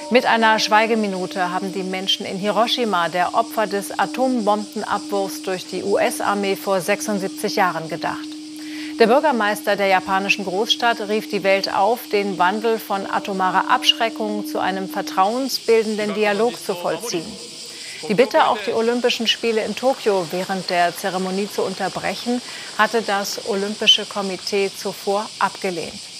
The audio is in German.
Mit einer Schweigeminute haben die Menschen in Hiroshima der Opfer des Atombombenabwurfs durch die US-Armee vor 76 Jahren gedacht. Der Bürgermeister der japanischen Großstadt rief die Welt auf, den Wandel von atomarer Abschreckung zu einem vertrauensbildenden Dialog zu vollziehen. Die Bitte, auch die Olympischen Spiele in Tokio während der Zeremonie zu unterbrechen, hatte das Olympische Komitee zuvor abgelehnt.